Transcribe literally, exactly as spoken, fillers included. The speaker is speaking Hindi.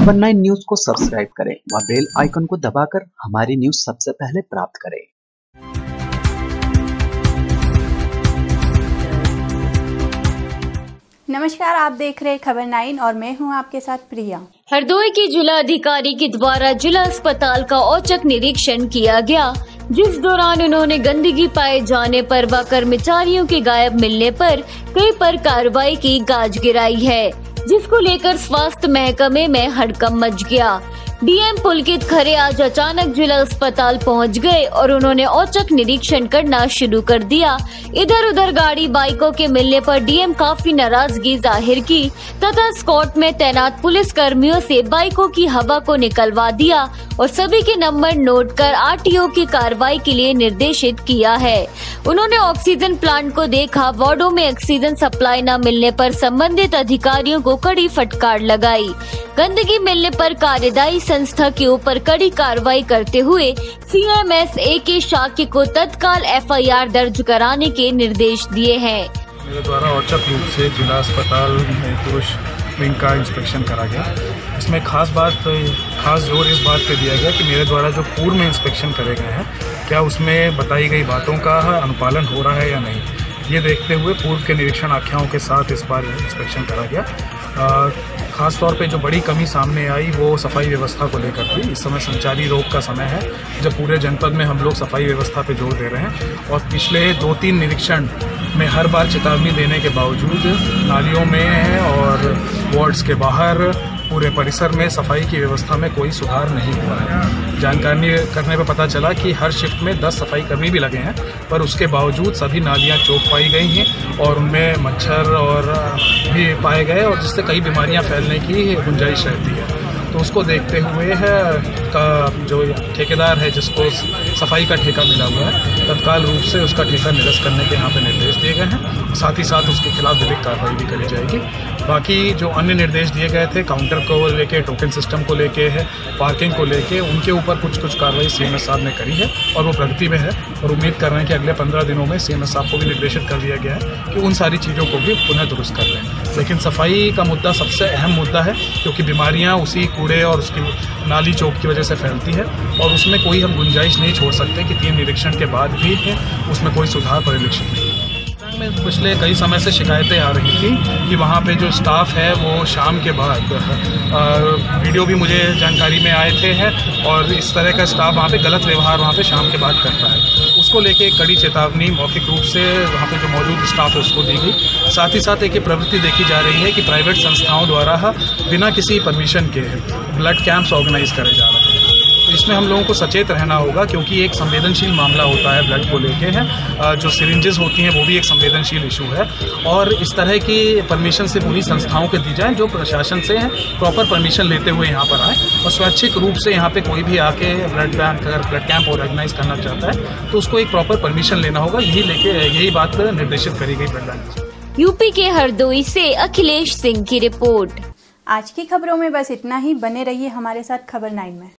खबर नाइन न्यूज को सब्सक्राइब करें व बेल आइकन को दबाकर हमारी न्यूज सबसे पहले प्राप्त करें। नमस्कार, आप देख रहे हैं खबर नाइन और मैं हूं आपके साथ प्रिया। हरदोई की जिला अधिकारी के द्वारा जिला अस्पताल का औचक निरीक्षण किया गया, जिस दौरान उन्होंने गंदगी पाए जाने पर व कर्मचारियों के गायब मिलने पर कई पर कार्रवाई की गाज गिराई है, जिसको लेकर स्वास्थ्य महकमे में हड़कंप मच गया। डीएम पुलकित खरे आज अचानक जिला अस्पताल पहुंच गए और उन्होंने औचक निरीक्षण करना शुरू कर दिया। इधर उधर गाड़ी बाइकों के मिलने पर डीएम काफी नाराजगी जाहिर की तथा स्कॉट में तैनात पुलिस कर्मियों से बाइकों की हवा को निकलवा दिया और सभी के नंबर नोट कर आरटीओ की कार्रवाई के लिए निर्देशित किया है। उन्होंने ऑक्सीजन प्लांट को देखा, वार्डों में ऑक्सीजन सप्लाई न मिलने पर संबंधित अधिकारियों को कड़ी फटकार लगाई। गंदगी मिलने पर कार्यदायी संस्था के ऊपर कड़ी कार्रवाई करते हुए सीएमएसए के शाखा को तत्काल एफआईआर दर्ज कराने के निर्देश दिए हैं। मेरे द्वारा औचक रूप से जिला अस्पताल में पुरुष विंग का इंस्पेक्शन करा गया। इसमें खास बात खास जोर इस बात पे दिया गया कि मेरे द्वारा जो पूर्व में इंस्पेक्शन करे गए हैं, क्या उसमें बताई गई बातों का अनुपालन हो रहा है या नहीं, ये देखते हुए पूर्व के निरीक्षण आख्याओं के साथ इस बार इंस्पेक्शन करा गया। आ, खास तौर पे जो बड़ी कमी सामने आई वो सफाई व्यवस्था को लेकर थी। इस समय संचारी रोग का समय है, जब पूरे जनपद में हम लोग सफाई व्यवस्था पे जोर दे रहे हैं और पिछले दो तीन निरीक्षण में हर बार चेतावनी देने के बावजूद नालियों में और वार्ड्स के बाहर पूरे परिसर में सफाई की व्यवस्था में कोई सुधार नहीं हुआ है। जानकारी करने पर पता चला कि हर शिफ्ट में दस सफाई कर्मी भी लगे हैं, पर उसके बावजूद सभी नालियां चौक पाई गई हैं और उनमें मच्छर और भी पाए गए और जिससे कई बीमारियां फैलने की गुंजाइश रहती है। तो उसको देखते हुए है का जो ठेकेदार है जिसको सफाई का ठेका मिला हुआ है, तत्काल रूप से उसका ठेका निरस्त करने के यहाँ पे निर्देश दिए गए हैं। साथ ही साथ उसके खिलाफ विधिक कार्रवाई भी करी जाएगी। बाकी जो अन्य निर्देश दिए गए थे काउंटर को लेके, टोकन सिस्टम को लेके है, पार्किंग को लेके, उनके ऊपर कुछ कुछ कार्रवाई सीएमएस साहब ने करी है और वो प्रगति में है और उम्मीद कर रहे हैं कि अगले पंद्रह दिनों में सीएमएस साहब को भी निर्देशित कर दिया गया है कि उन सारी चीज़ों को भी पुनः दुरुस्त कर लें। लेकिन सफाई का मुद्दा सबसे अहम मुद्दा है, क्योंकि बीमारियाँ उसी कूड़े और उसकी नाली चौक की वजह से फैलती है और उसमें कोई हम गुंजाइश नहीं छोड़ सकते कि तीन निरीक्षण के बाद भी उसमें कोई सुधार परिलक्षित नहीं। में पिछले कई समय से शिकायतें आ रही थी कि वहाँ पे जो स्टाफ है वो शाम के बाद आ, वीडियो भी मुझे जानकारी में आए थे हैं और इस तरह का स्टाफ वहाँ पे गलत व्यवहार वहाँ पे शाम के बाद करता है। उसको लेके एक कड़ी चेतावनी मौखिक रूप से वहाँ पे जो मौजूद स्टाफ है उसको दी गई। साथ ही साथ एक ये प्रवृत्ति देखी जा रही है कि प्राइवेट संस्थाओं द्वारा बिना किसी परमिशन के ब्लड कैंप्स ऑर्गेनाइज करे जा रहे हैं। इसमें हम लोगों को सचेत रहना होगा, क्योंकि एक संवेदनशील मामला होता है ब्लड को लेके है। जो सिरिंजेस होती हैं वो भी एक संवेदनशील इशू है और इस तरह की परमिशन से पूरी संस्थाओं के दी जाए जो प्रशासन से है, प्रॉपर परमिशन लेते हुए यहाँ पर आए और स्वैच्छिक रूप से यहाँ पे कोई भी आके ब्लड बैंक अगर ब्लड कैंप ऑर्गेनाइज करना चाहता है तो उसको एक प्रॉपर परमिशन लेना होगा। यही लेके यही बात निर्देशित करी गई ब्लड बैंक। यूपी के हरदोई से अखिलेश सिंह की रिपोर्ट। आज की खबरों में बस इतना ही। बने रहिए हमारे साथ खबर नाइन में।